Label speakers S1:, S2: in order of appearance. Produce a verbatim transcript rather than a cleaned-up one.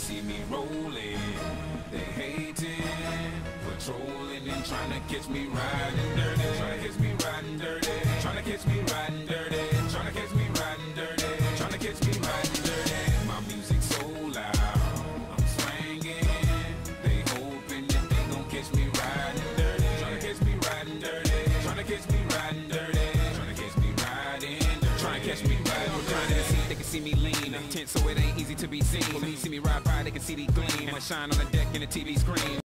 S1: see me rolling, they hating, patrolling and trying to catch me riding dirty, trying to catch me riding dirty, trying to catch me riding dirty, trying to catch me riding dirty, trying to catch me riding dirty. My music so loud, I'm swinging, they hoping that they gon' catch me riding dirty, trying to catch me riding dirty, trying to catch me riding dirty, trying to catch me riding dirty, trying to catch me riding dirty. They can see me lean, tense so it ain't easy to be seen. For me, see me ride by, they can see the gleam, and I shine on the deck in the T V screen.